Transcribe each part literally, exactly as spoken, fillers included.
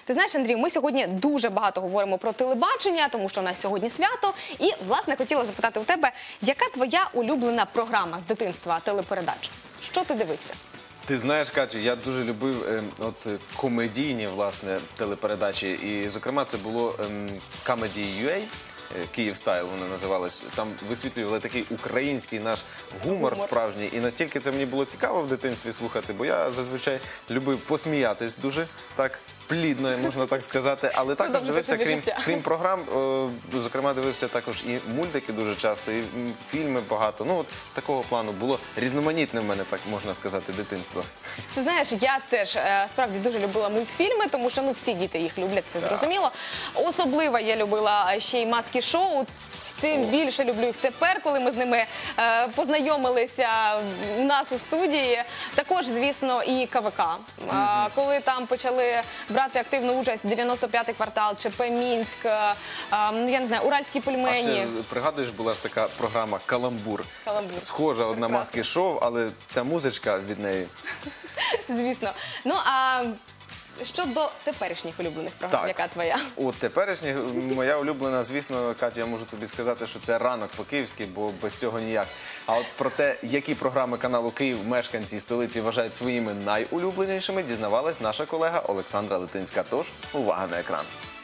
Ти знаєш, Андрій, ми сьогодні дуже багато говоримо про телебачення, тому що у нас сьогодні свято. І, власне, хотіла запитати у тебе, яка твоя улюблена програма з дитинства телепередач? Що ти дивився? Ти знаєш, Катю, я дуже любив е, от, комедійні, власне, телепередачі. І, зокрема, це було е, Comedy ю ей. Київ Стайл вона називалась. Там висвітлювали такий український наш гумор, гумор справжній. І настільки це мені було цікаво в дитинстві слухати, бо я зазвичай любив посміятись дуже так плідно, можна так сказати. Але також дивився, крім, крім програм, о, зокрема, дивився також і мультики дуже часто, і фільми багато. Ну, от такого плану було різноманітне в мене, так можна сказати, дитинство. Ти знаєш, я теж е, справді дуже любила мультфільми, тому що ну, всі діти їх люблять, це зрозуміло. Особливо я любила ще й маски-шоу. Тим більше люблю їх тепер, коли ми з ними е, познайомилися у нас у студії. Також, звісно, і КВК. Е, коли там почали брати активну участь дев'яносто п'ятий квартал, ЧП Мінськ, е, е, я не знаю, Уральські пельмені. А ще, пригадуєш, була ж така програма «Каламбур». Каламбур. Схожа одна маски-шоу, але ця музичка від неї. Звісно. Ну, а... Щодо теперішніх улюблених програм, так. Яка твоя? У теперішніх моя улюблена, звісно, Катю, я можу тобі сказати, що це «Ранок по-київськи», бо без цього ніяк. А от про те, які програми каналу «Київ» мешканці столиці вважають своїми найулюбленішими, дізнавалась наша колега Олександра Литинська. Тож, увага на екран.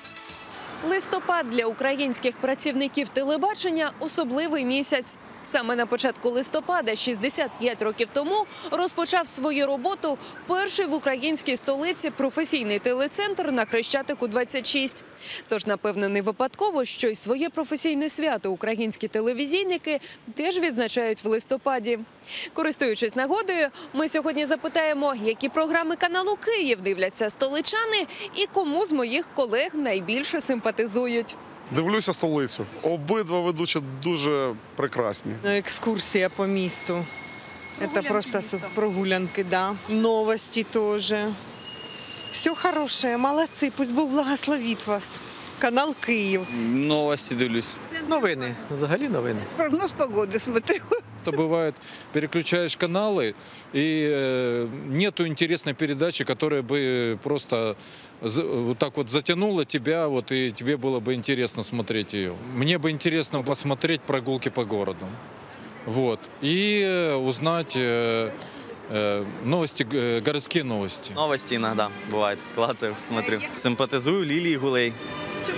Листопад для українських працівників телебачення – особливий місяць. Саме на початку листопада, шістдесят п'ять років тому, розпочав свою роботу перший в українській столиці професійний телецентр на Хрещатику двадцять шість. Тож, напевно, не випадково, що й своє професійне свято українські телевізійники теж відзначають в листопаді. Користуючись нагодою, ми сьогодні запитаємо, які програми каналу «Київ» дивляться столичани і кому з моїх колег найбільше симпатизують. Дивлюся «Столицю». Обидва ведучі дуже прекрасні. Екскурсія по місту. Це просто прогулянки, да. Новості теж. Все хороше, молодці, пусть Бог благословить вас. Канал «Київ». Новості дивлюсь. Новини, взагалі новини. Прогноз погоди смотрю. То бывает, переключаешь каналы, и э, нету интересной передачи, которая бы просто за, вот так вот затянула тебя, вот, и тебе было бы интересно смотреть ее. Мне бы интересно посмотреть прогулки по городу. Вот. И э, узнать э, э, новости, э, городские новости. Новості іноді бувають. Клацаю, смотрю. Симпатизую Лілії Гулей. Чому?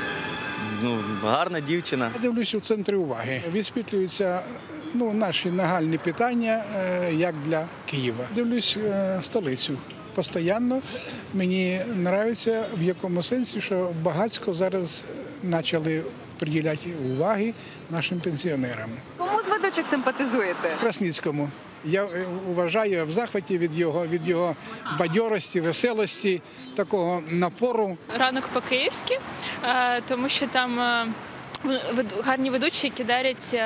Ну, гарна дівчина. Я дивлюся у центрі уваги. Висвітлюються ну, наші нагальні питання, як для Києва. Дивлюсь столицю. Постійно мені подобається в якому сенсі, що багатько зараз почали приділяти уваги нашим пенсіонерам. Кому з ведучих симпатизуєте? Красницькому. Я вважаю в захваті від його, від його бадьорості, веселості, такого напору. «Ранок по-київськи», тому що там гарні ведучі, які дарять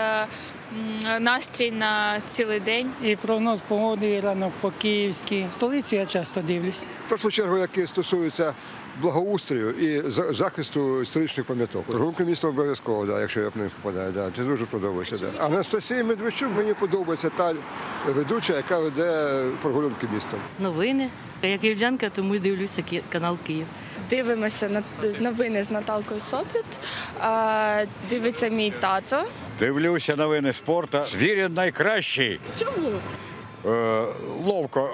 настрій на цілий день. І прогноз погоди, і «Ранок по-київськи». Столицю я часто дивлюся. В першу чергу, які стосуються благоустрою і захисту історичних пам'яток. Прогулки міста обов'язково, да, якщо я в них попадаю. Да, це дуже подобається. Да. Анастасія Медведчук, мені подобається та ведуча, яка веде прогулянки містом. Новини. Як київлянка, тому дивлюся канал «Київ». Дивимося новини з Наталкою Сопіт. Дивиться мій тато. Дивлюся новини спорту. Звірін найкращий. Чому? Е, ловко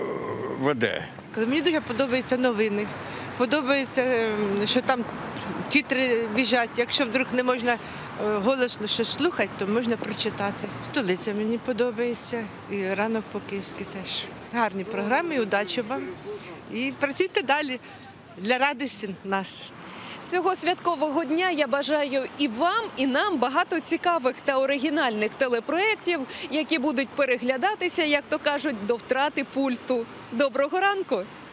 веде. Мені дуже подобаються новини. Подобається, що там тітри біжать. Якщо вдруг не можна голосно щось слухати, то можна прочитати. Столиця мені подобається і «Ранок по-київськи» теж. Гарні програми, і удачі вам. І працюйте далі для радості нас. Цього святкового дня я бажаю і вам, і нам багато цікавих та оригінальних телепроєктів, які будуть переглядатися, як то кажуть, до втрати пульту. Доброго ранку!